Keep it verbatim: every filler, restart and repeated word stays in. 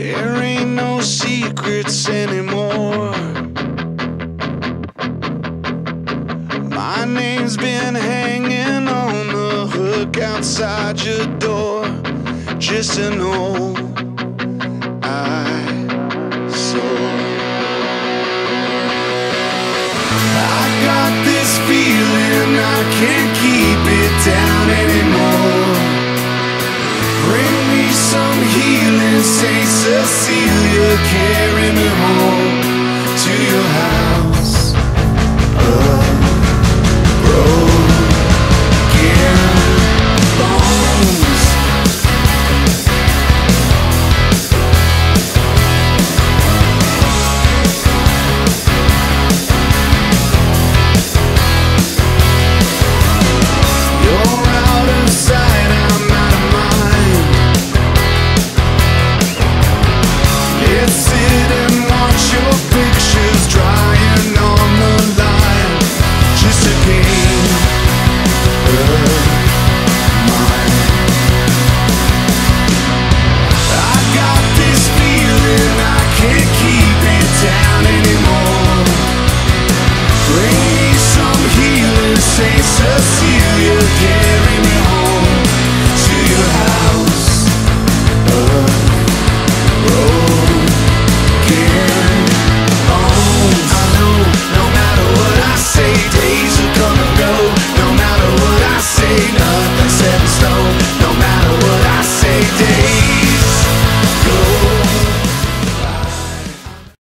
There ain't no secrets anymore. My name's been hanging on the hook outside your door, just to know I saw. I got this feeling I can't keep it down anymore. Bring me some healing, Saint Cecilia, carry me home to your house of broken bones. You're out of sight, I'm out of mind. It's